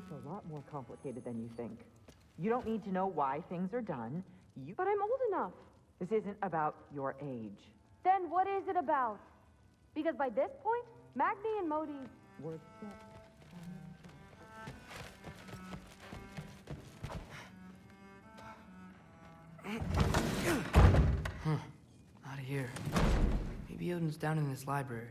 It's a lot more complicated than you think. You don't need to know why things are done. But I'm old enough. This isn't about your age. Then what is it about? Because by this point, Magni and Modi... Were set. Not here. Maybe Odin's down in this library.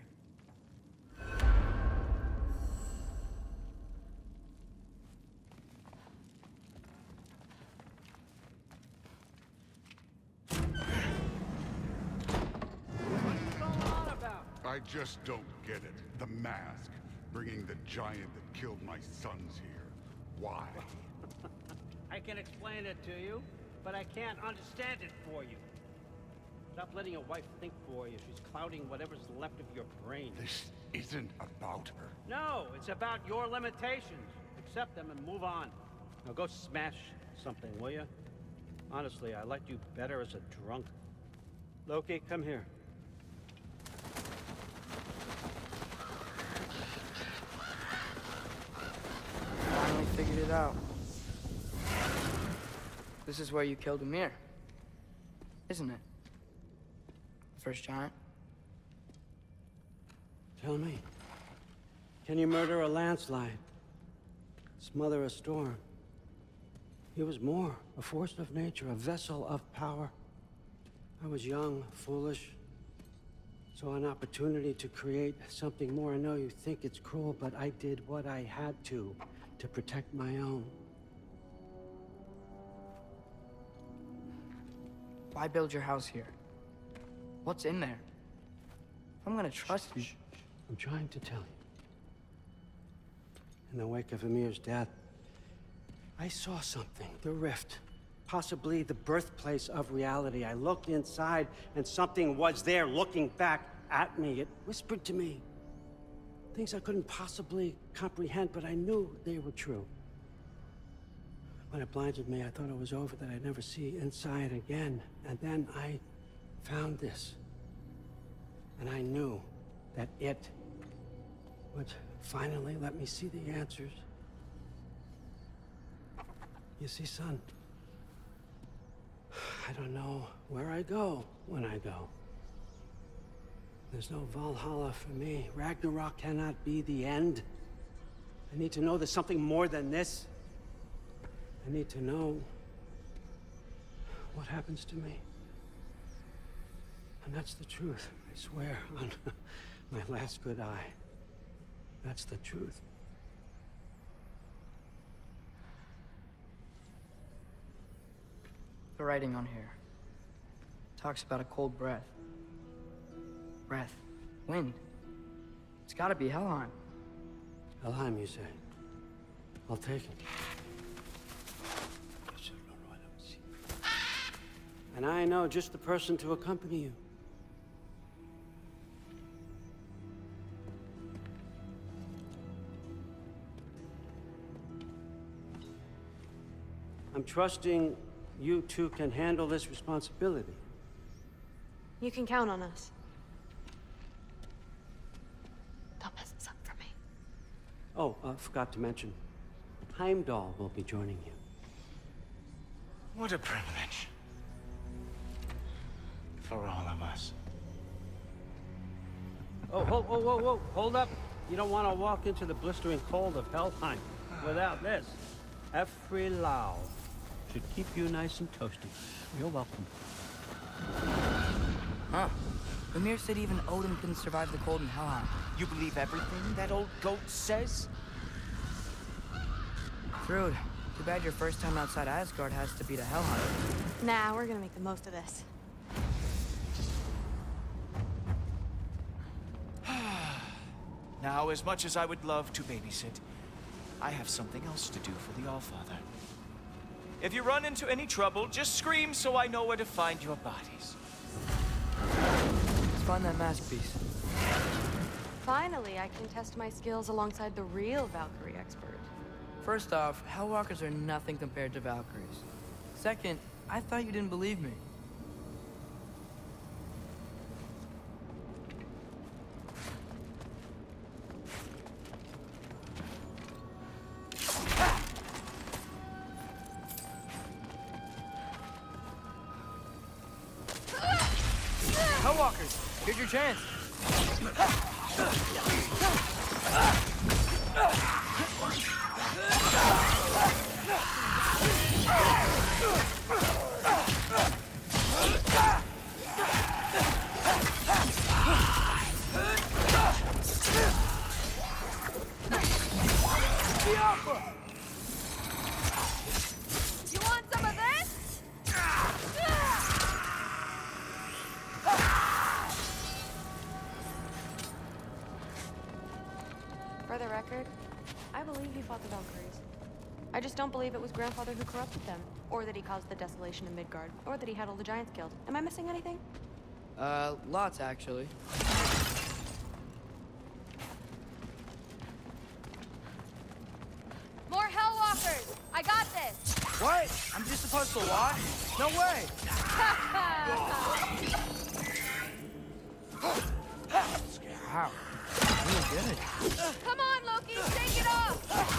I just don't get it. The mask. Bringing the giant that killed my sons here. Why? I can explain it to you, but I can't understand it for you. Stop letting your wife think for you. She's clouding whatever's left of your brain. This isn't about her. No, it's about your limitations. Accept them and move on. Now go smash something, will you? Honestly, I liked you better as a drunk. Loki, come here. Finally figured it out. This is where you killed Ymir, isn't it? The first giant? Tell me, can you murder a landslide? Smother a storm? He was more, a force of nature, a vessel of power. I was young, foolish, saw an opportunity to create something more. I know you think it's cruel, but I did what I had to protect my own. Why build your house here? What's in there? I'm gonna trust you. I'm trying to tell you. In the wake of Ymir's death, I saw something. The rift. Possibly the birthplace of reality. I looked inside, and something was there looking back at me. It whispered to me things I couldn't possibly comprehend, but I knew they were true. When it blinded me, I thought it was over, that I'd never see inside again. And then I found this. And I knew that it would finally let me see the answers. You see, son, I don't know where I go when I go. There's no Valhalla for me. Ragnarok cannot be the end. I need to know there's something more than this. I need to know what happens to me. And that's the truth, I swear, on my last good eye. That's the truth. The writing on here talks about a cold breath. Breath. Wind. It's gotta be Helheim. Helheim, you say? I'll take it. And I know just the person to accompany you. I'm trusting you two can handle this responsibility. You can count on us. Don't mess this up for me. Oh, forgot to mention. Heimdall will be joining you. What a privilege. For all of us. Oh, whoa, whoa, whoa, whoa. Hold up. You don't want to walk into the blistering cold of Helheim without this. Efri Lau should keep you nice and toasty. You're welcome. Huh. Ymir said even Odin couldn't survive the cold in Helheim. You believe everything that old goat says? Thrud, too bad your first time outside Asgard has to be to Helheim. Nah, we're gonna make the most of this. Now, as much as I would love to babysit, I have something else to do for the Allfather. If you run into any trouble, just scream so I know where to find your bodies. Let's find that mask piece. Finally, I can test my skills alongside the real Valkyrie expert. First off, Hellwalkers are nothing compared to Valkyries. Second, I thought you didn't believe me. Here's your chance. You want some of this? For the record, I believe he fought the Valkyries. I just don't believe it was Grandfather who corrupted them, or that he caused the desolation in Midgard, or that he had all the giants killed. Am I missing anything? Lots, actually. More Hellwalkers! I got this! What? I'm just supposed to watch? No way! Wow. Really good. Come on, Loki! Shake it off!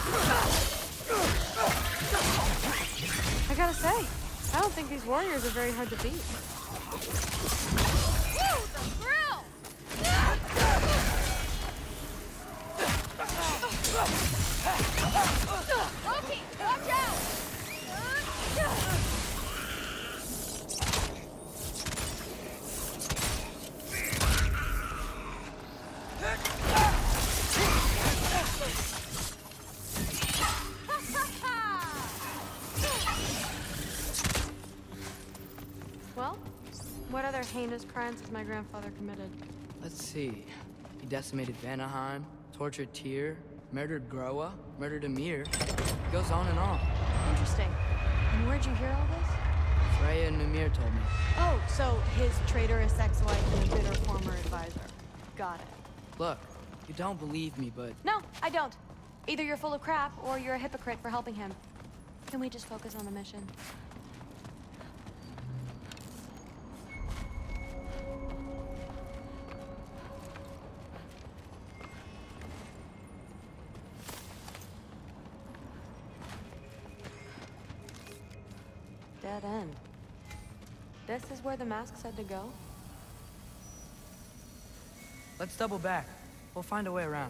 I gotta say, I don't think these warriors are very hard to beat. Woo! The thrill! Loki, watch out! Well, what other heinous crimes has my grandfather committed? Let's see. He decimated Vanaheim, tortured Tyr, murdered Groa, murdered Ymir. Goes on and on. Interesting. And where'd you hear all this? Freya and Ymir told me. Oh, so his traitorous ex-wife and a bitter former advisor. Got it. Look, you don't believe me, but No, I don't. Either you're full of crap, or you're a hypocrite for helping him. Can we just focus on the mission? Dead end. This is where the mask said to go? let's double back. We'll find a way around.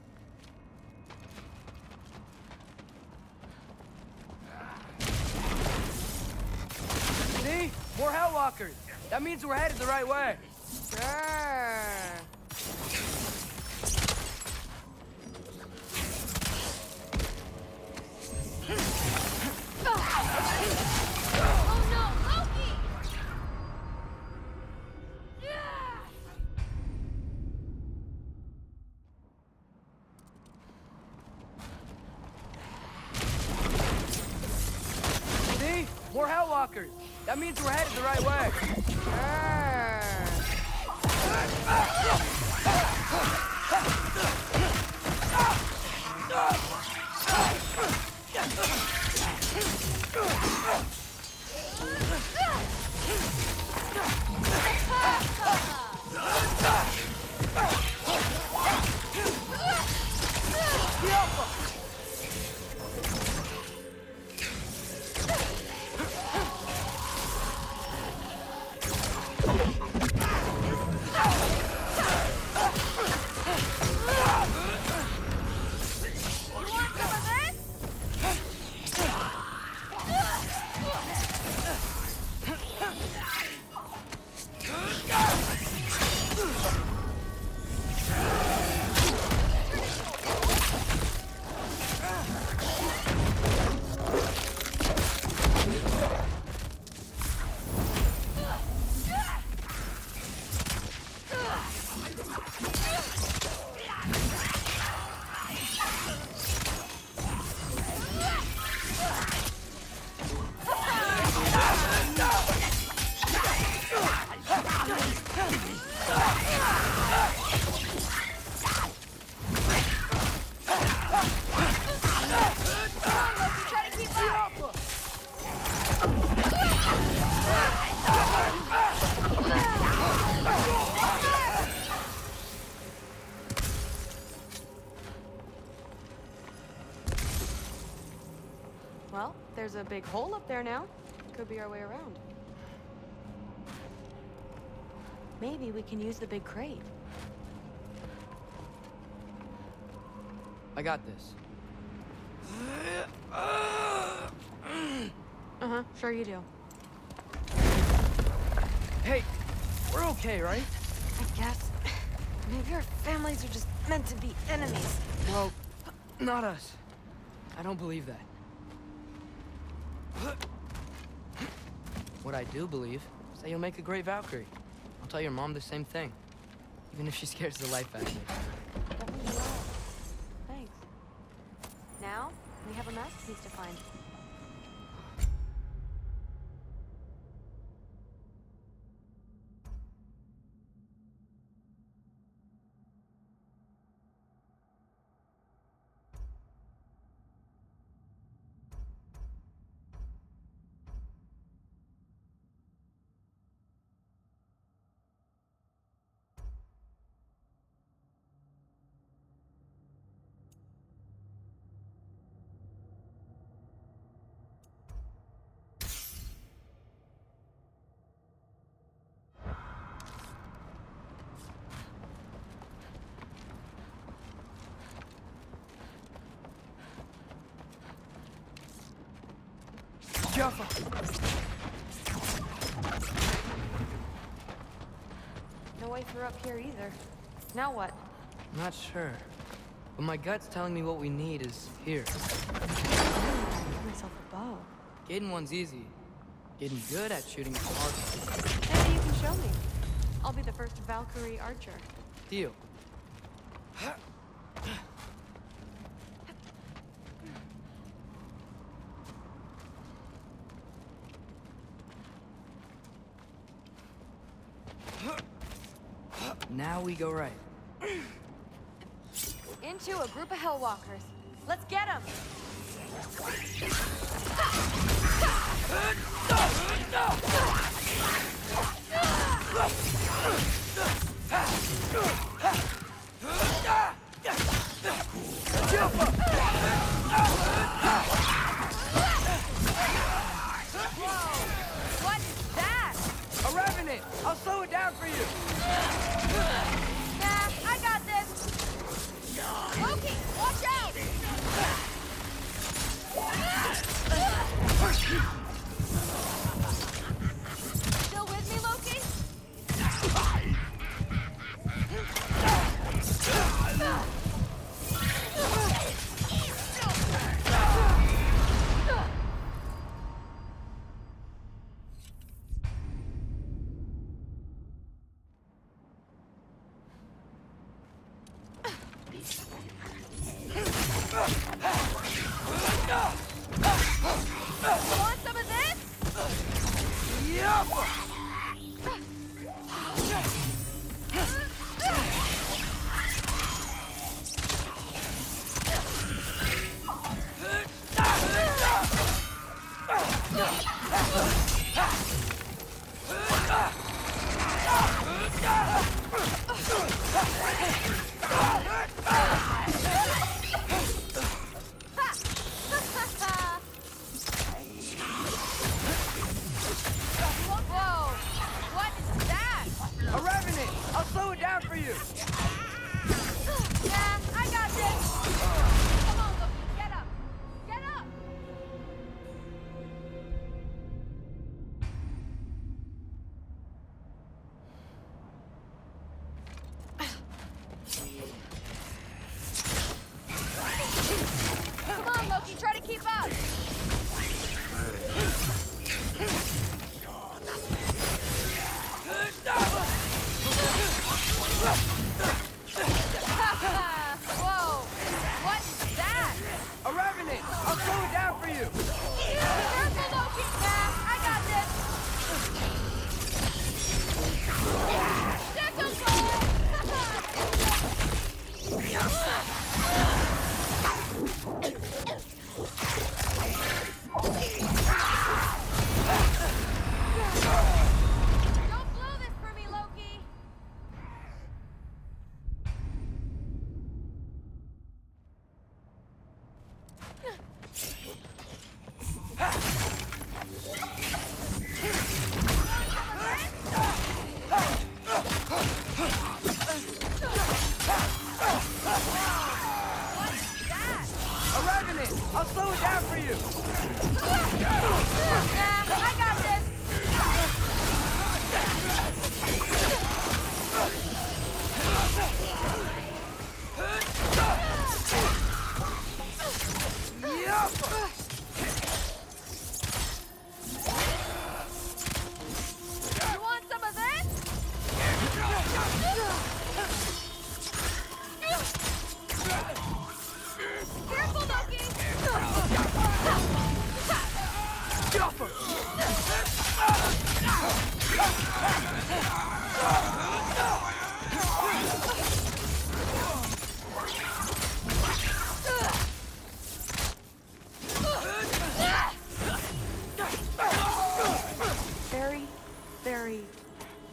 See? More Hellwalkers! That means we're headed the right way. Sure. Oh no, Loki! See? More Hellwalkers! That means we're headed the right way. Well, there's a big hole up there now. Could be our way around. Maybe we can use the big crate. I got this. Uh-huh, sure you do. Hey, we're okay, right? I guess. Maybe our families are just meant to be enemies. Well, not us. I don't believe that. What I do believe is that you'll make a great Valkyrie. I'll tell your mom the same thing. Even if she scares the life out of me. Definitely will. Thanks. Now, we have a masterpiece to find. Jaffa! No way through up here either. Now what? Not sure. But my gut's telling me what we need is here. Give myself a bow. Getting one's easy. Getting good at shooting is hard. Maybe you can show me. I'll be the first Valkyrie archer. Deal. Now we go right. Into a group of Hellwalkers. Let's get them! What is that? A revenant! I'll slow it down for you! Nah, I got this! Loki, watch out! Still with me, Loki? Want some of this? Whoa!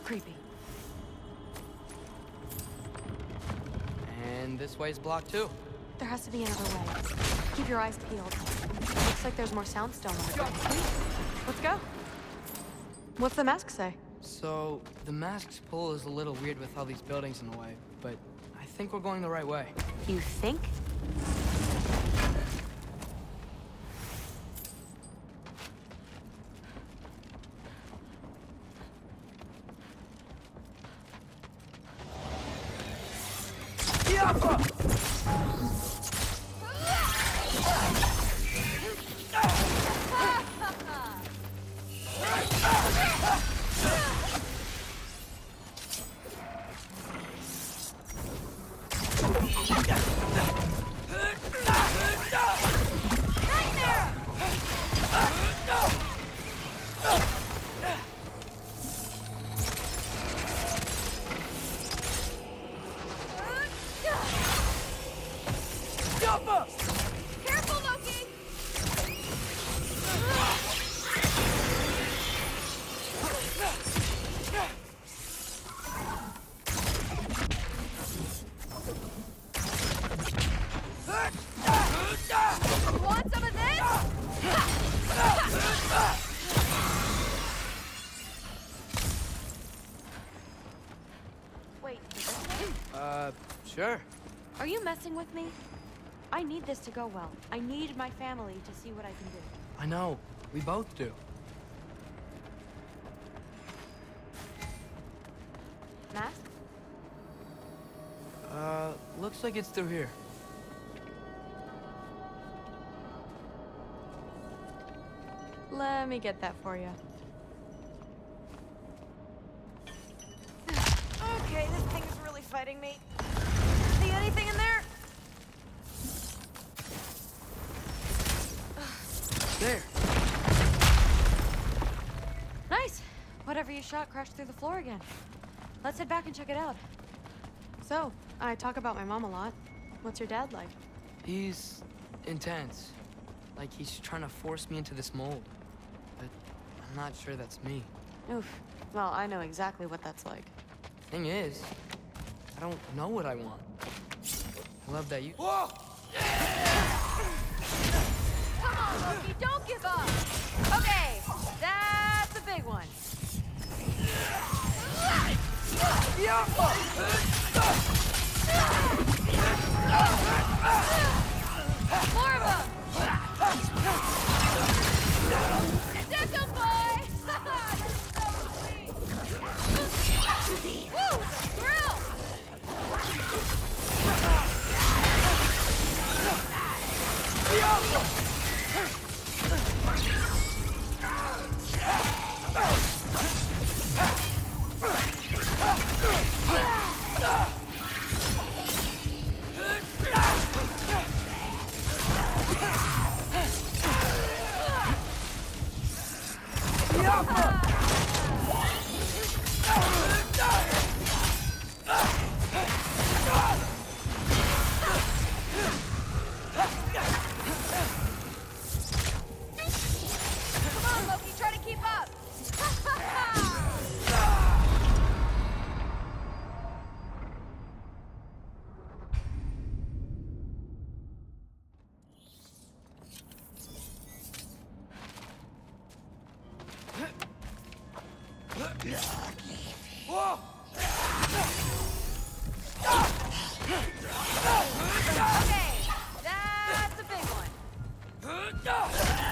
creepy. And this way's blocked too. There has to be another way. Keep your eyes peeled. Looks like there's more soundstone on it. Let's go. What's the mask say? So, the mask's pull is a little weird with all these buildings in the way, but I think we're going the right way. You think? Careful, Loki! Want some of this? Wait, is this Sure. Are you messing with me? I need this to go well. I need my family to see what I can do. I know. We both do. Mask? Looks like it's through here. Let me get that for you. Okay, this thing is really fighting me. See anything in there? There. Nice! Whatever you shot crashed through the floor again. Let's head back and check it out. So, I talk about my mom a lot. What's your dad like? He's intense. Like he's trying to force me into this mold. But I'm not sure that's me. Oof. Well, I know exactly what that's like. Thing is, I don't know what I want. I love that you— Whoa! Come on, Loki, don't give up! Okay, that's a big one. More of them! Get him, boy! Woo! Thrill! Come on, Loki, try to keep up! Whoa! Okay, that's a big one.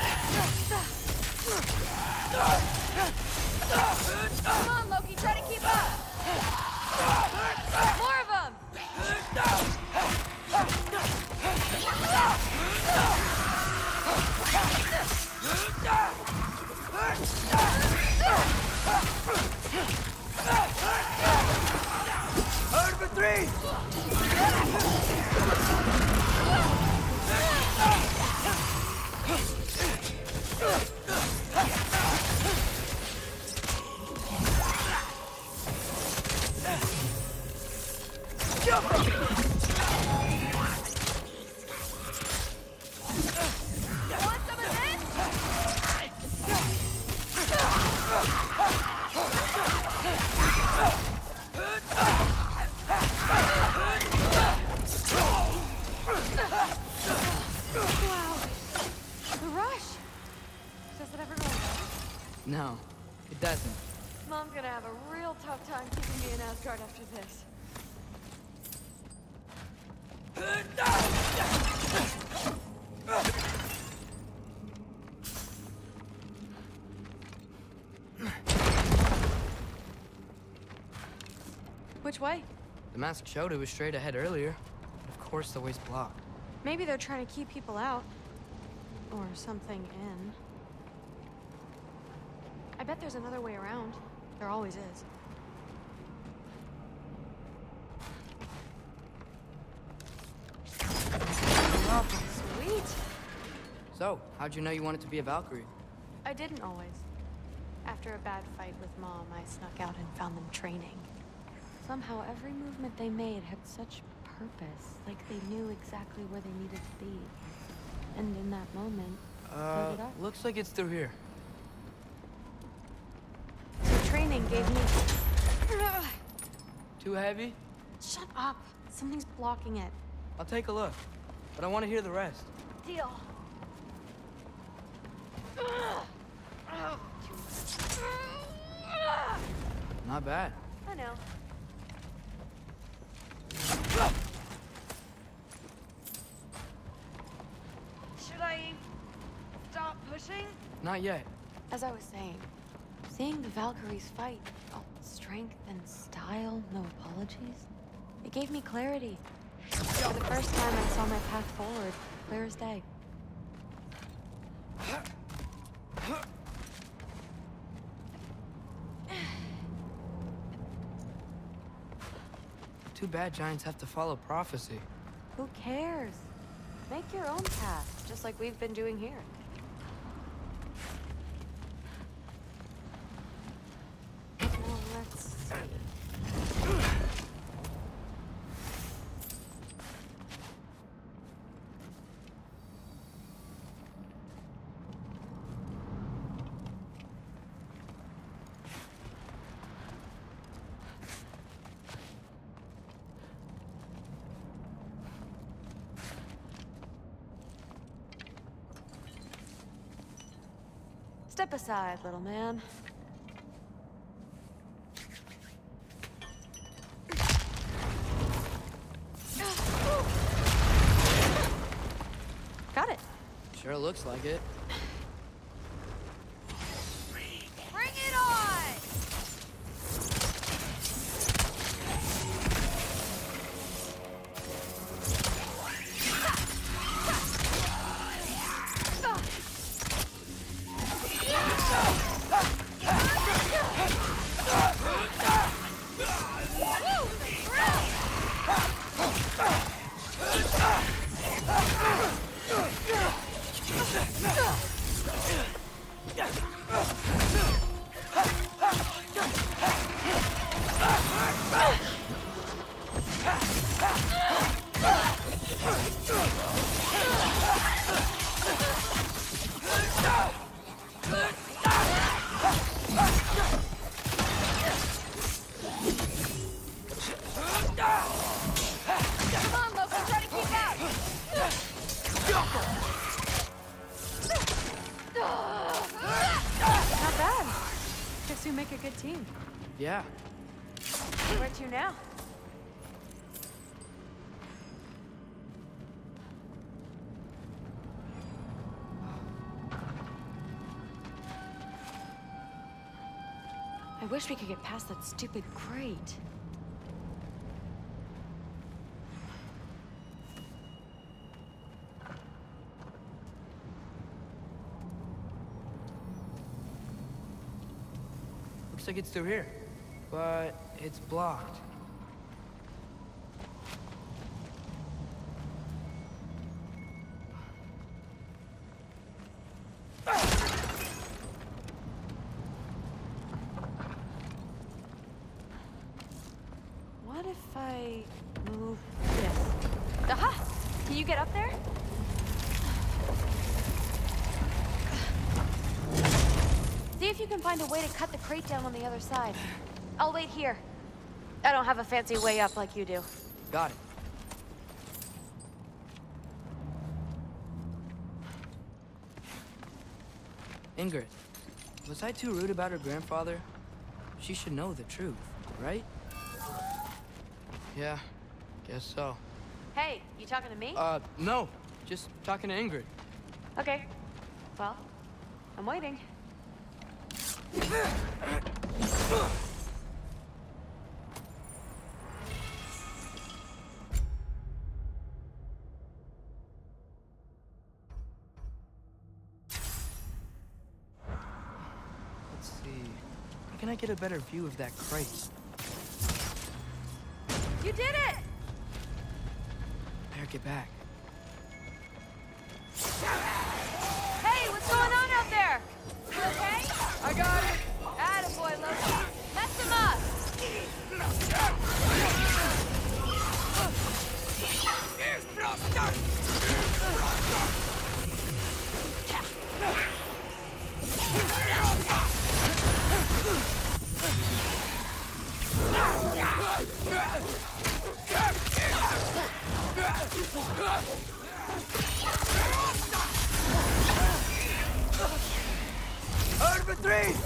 Come on, Loki, try to keep up. More of them. Herd for three! Want some of this? No, it doesn't. Mom's gonna have a real tough time keeping me in Asgard after this. Which way? The mask showed it was straight ahead earlier. But of course the way's blocked. Maybe they're trying to keep people out. Or something in. I bet there's another way around. There always is. Oh, sweet. So, how'd you know you wanted to be a Valkyrie? I didn't always. After a bad fight with Mom, I snuck out and found them training. Somehow, every movement they made had such purpose, like they knew exactly where they needed to be. And in that moment, so did I. Looks like it's through here. So training gave me... Too heavy? Shut up! Something's blocking it. I'll take a look. But I want to hear the rest. Deal. Not bad. I know. Should I stop pushing? Not yet. As I was saying, seeing the Valkyries fight, oh, strength and style, no apologies, it gave me clarity. For the first time, I saw my path forward, clear as day. Too bad giants have to follow prophecy. Who cares? Make your own path, just like we've been doing here. Now, let's see. Step aside, little man. Got it. Sure looks like it. Bring it on! Come on, Loki, try to keep out! Not bad. Guess you make a good team. Yeah. Where to now? I wish we could get past that stupid crate. Looks like it's through here. But it's blocked. What if I move this? Aha! Can you get up there? See if you can find a way to cut the crate down on the other side. I'll wait here. I don't have a fancy way up like you do. Got it. Ingrid, Was I too rude about her grandfather? She should know the truth, right? Yeah, guess so. Hey, you talking to me? No. Just talking to Ingrid. Okay. Well, I'm waiting. Let's see. How can I get a better view of that crate? You did it! Better get back. Hey, what's going on out there? You okay? I got it! Attaboy, Loki. Mess him up! Over three!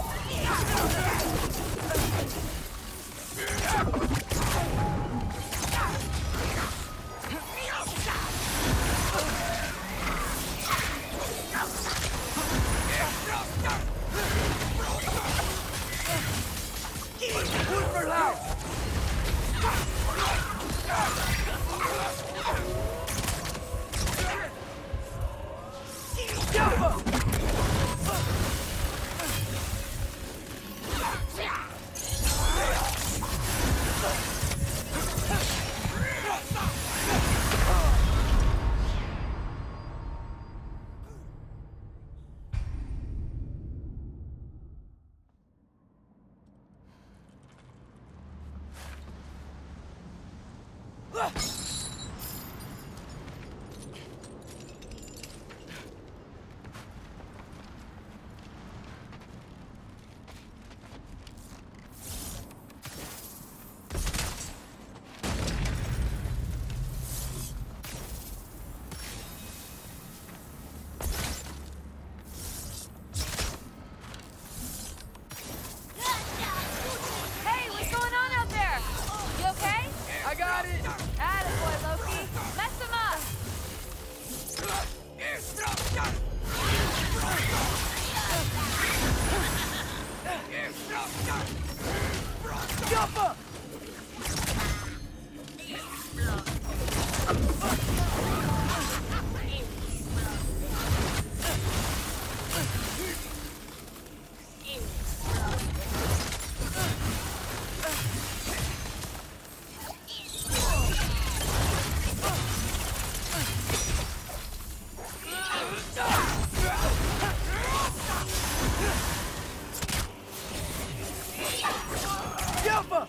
Hey, what's going on out there? You okay? I got it! Attaboy, Loki. Mess him up! Jumper! Jumper!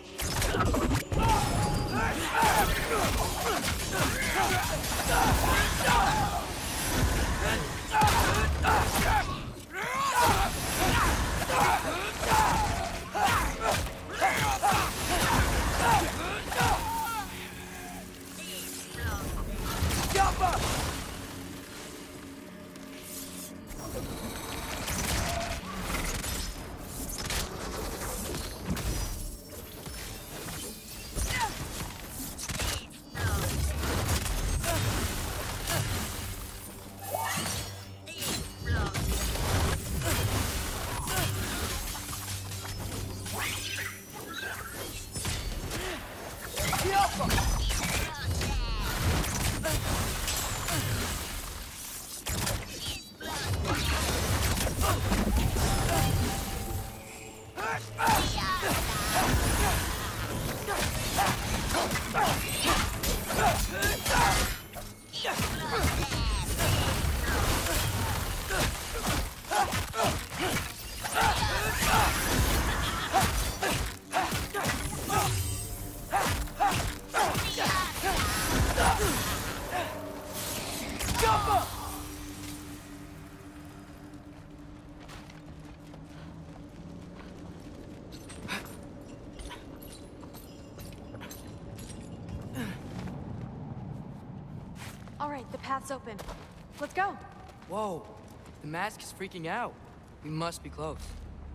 All right, the path's open. Let's go. Whoa, the mask is freaking out. We must be close.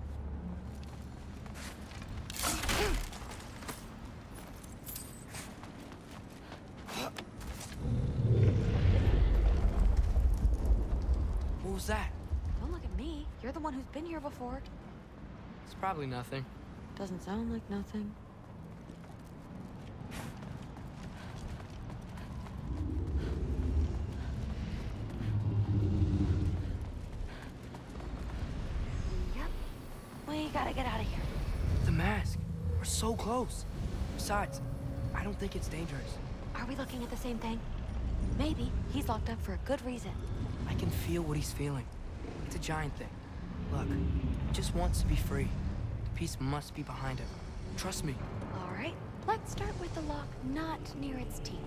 You're the one who's been here before. It's probably nothing. Doesn't sound like nothing. Yep. We gotta get out of here. The mask. We're so close. Besides, I don't think it's dangerous. Are we looking at the same thing? Maybe he's locked up for a good reason. I can feel what he's feeling. It's a giant thing. Look, he just wants to be free. The peace must be behind him. Trust me. All right, let's start with the lock not near its teeth.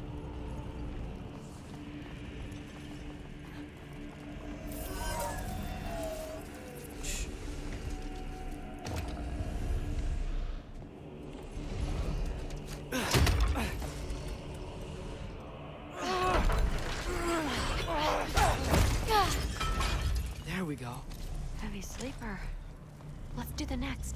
There we go. Heavy sleeper. Let's do the next.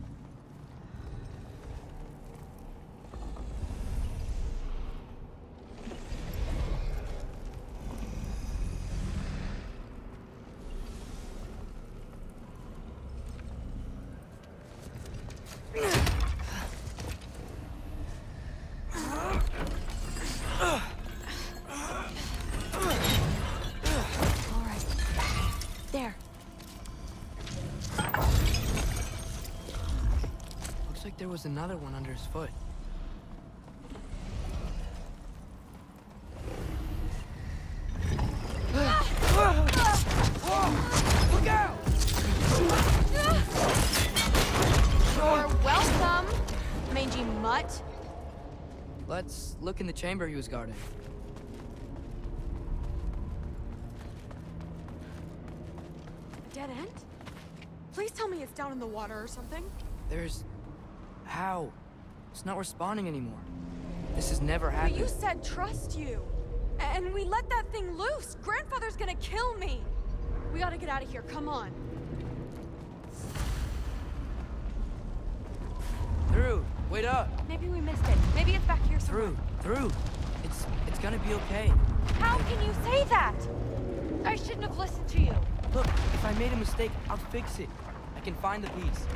There. Looks like there was another one under his foot. Look out! You're welcome, mangy mutt. Let's look in the chamber he was guarding. Dead end? Please tell me it's down in the water or something. There's... How? It's not responding anymore. This has never But happened. you said trust you. And we let that thing loose. Grandfather's gonna kill me. We gotta get out of here, come on. Through! Wait up! Maybe we missed it. Maybe it's back here somewhere. Through! It's gonna be okay. How can you say that? I shouldn't have listened to you. Look, if I made a mistake, I'll fix it. I can find the piece.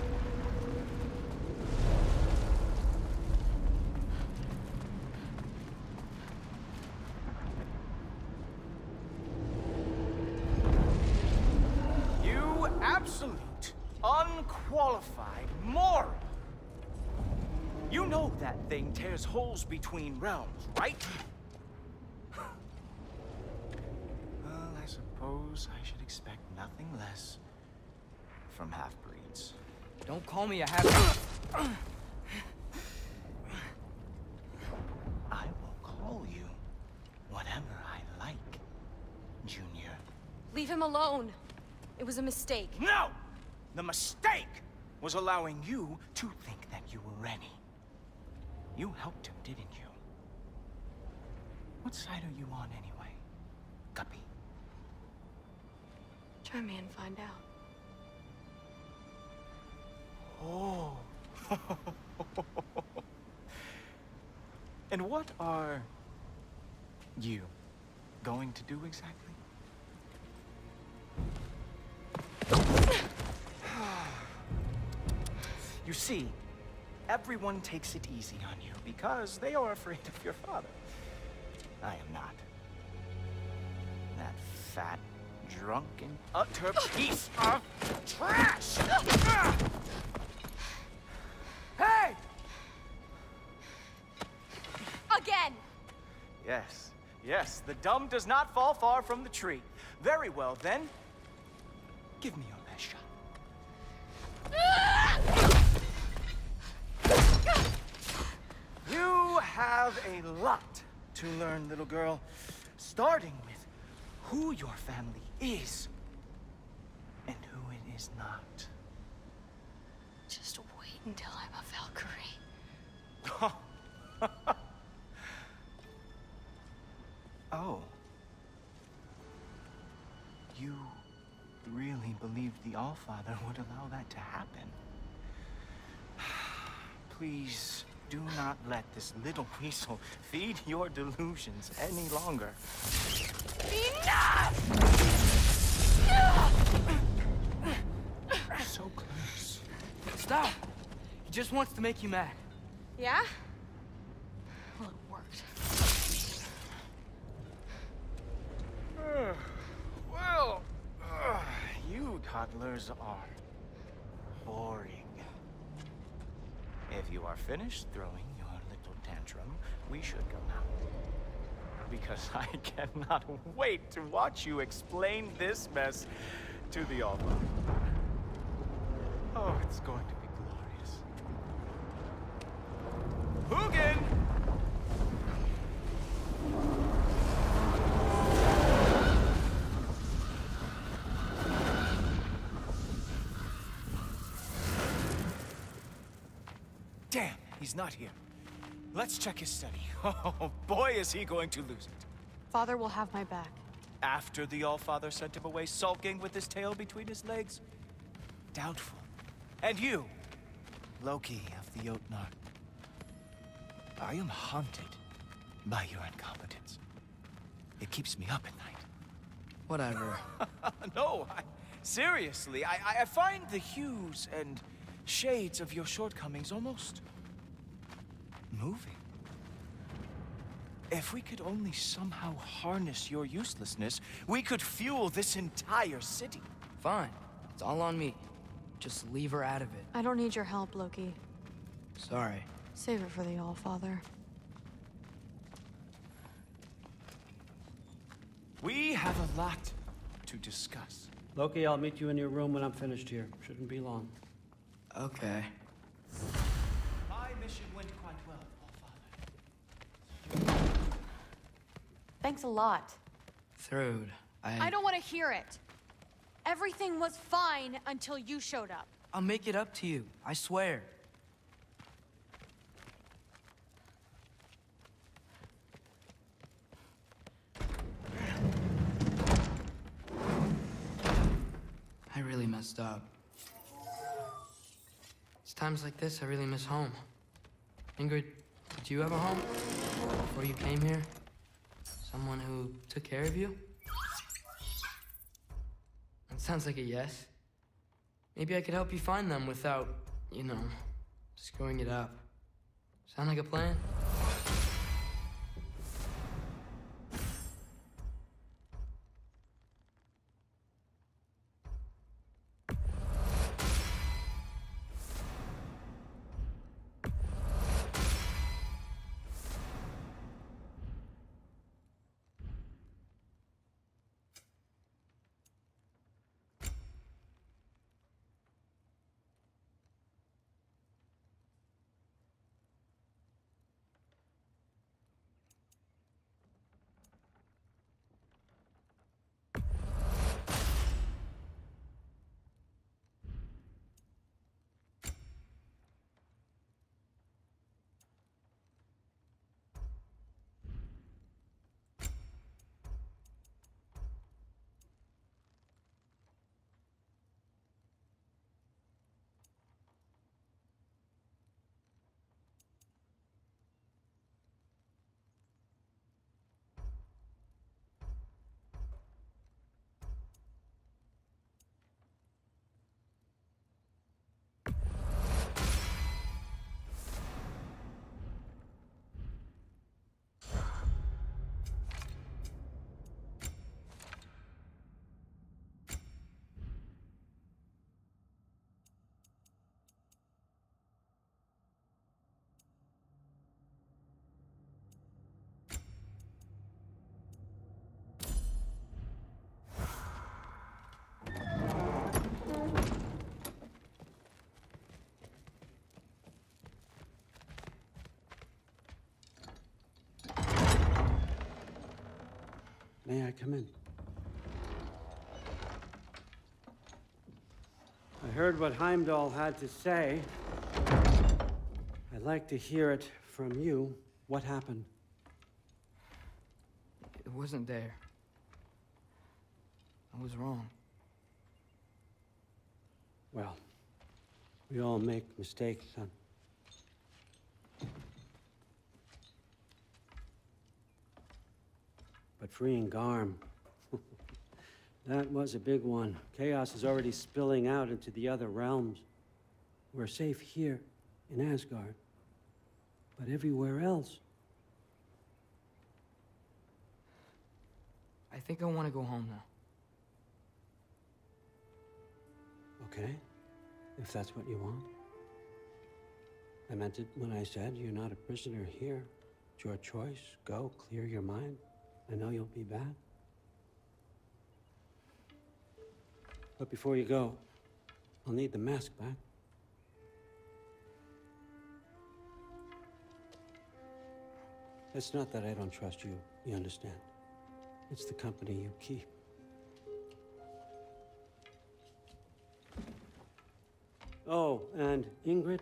You absolute, unqualified moron! You know that thing tears holes between realms, right? Well, I suppose I should expect nothing less from half-breeds. Don't call me a half... I will call you whatever I like, Junior. Leave him alone. It was a mistake. No! The mistake was allowing you to think that you were ready. You helped him, didn't you? What side are you on anyway, Guppy? Try me and find out. Oh. And what are you going to do exactly? You see, everyone takes it easy on you because they are afraid of your father. I am not. That fat, drunken, utter piece of trash! Hey! Again! Yes, yes, the dumb does not fall far from the tree. Very well, then. Give me your best shot. You have a lot to learn, little girl. Starting with who your family is and who it is not. Just wait until I'm a Valkyrie. Oh. You really believed the Allfather would allow that to happen? Please do not let this little weasel feed your delusions any longer. Enough! so close. Stop! He just wants to make you mad. Yeah? Well, it worked. Well, you toddlers are boring. If you are finished throwing your little tantrum, we should go now. Because I cannot wait to watch you explain this mess to the Allfather. Oh, it's going to be glorious. Hugin! Damn, he's not here. Let's check his study. Oh, boy, is he going to lose it. Father will have my back. After the Allfather sent him away sulking with his tail between his legs? Doubtful. And you, Loki of the Jotnar. I am haunted by your incompetence. It keeps me up at night. Whatever. No, seriously, I find the hues and shades of your shortcomings almost moving. If we could only somehow harness your uselessness, we could fuel this entire city. Fine. It's all on me. Just leave her out of it. I don't need your help, Loki. Sorry. Save it for the Allfather. We have a lot to discuss. Loki, I'll meet you in your room when I'm finished here. Shouldn't be long. Okay. My mission went quite well, Allfather. Thanks a lot. Thrud, I don't want to hear it. Everything was fine until you showed up. I'll make it up to you. I swear. I really messed up. It's times like this I really miss home. Ingrid, did you have a home before you came here? Someone who took care of you? That sounds like a yes. Maybe I could help you find them without, you know, screwing it up. Sound like a plan? May I come in? I heard what Heimdall had to say. I'd like to hear it from you. What happened? It wasn't there. I was wrong. Well, we all make mistakes, son. But freeing Garm, That was a big one. Chaos is already spilling out into the other realms. We're safe here in Asgard. But everywhere else... I think I want to go home now. Okay, if that's what you want. I meant it when I said you're not a prisoner here. It's your choice. Go, clear your mind. I know you'll be back. But before you go, I'll need the mask back. It's not that I don't trust you, you understand? It's the company you keep. Oh, and Ingrid?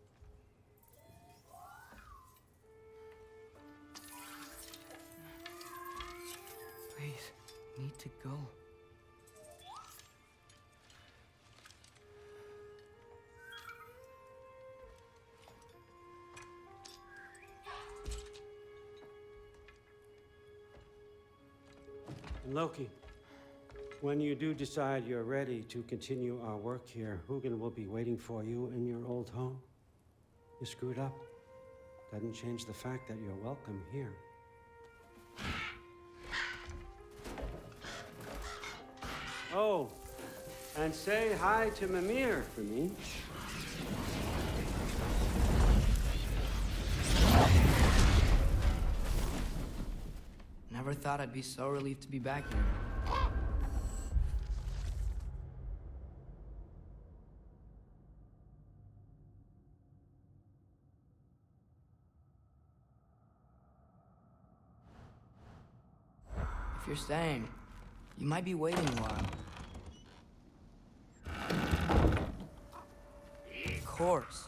Please, need to go. And Loki, when you do decide you're ready to continue our work here, Hugin will be waiting for you in your old home. You screwed up. Doesn't change the fact that you're welcome here. Oh, and say hi to Mimir for me. Never thought I'd be so relieved to be back here. If you're staying, you might be waiting a while. Of course.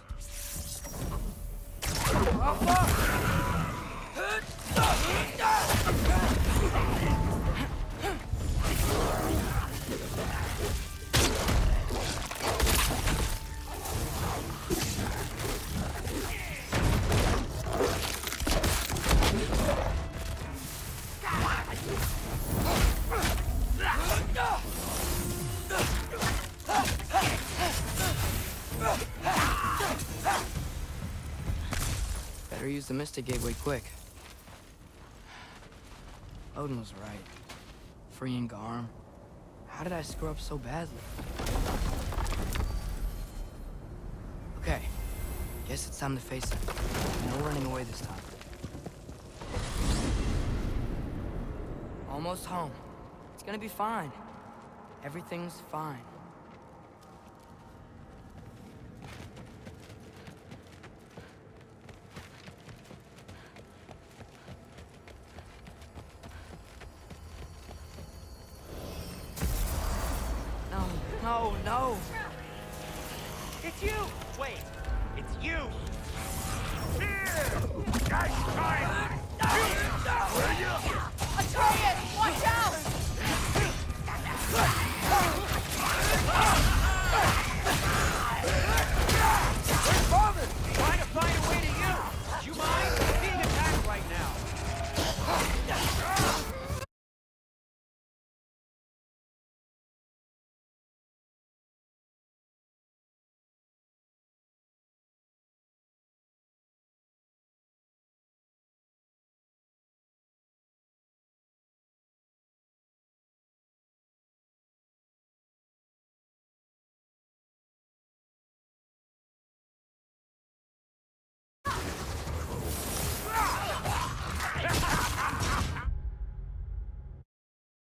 Better use the Mystic Gateway quick. Odin was right. Freeing Garm. How did I screw up so badly? Okay. Guess it's time to face it. No running away this time. Almost home. It's gonna be fine. Everything's fine. No, no, no! It's you! Wait,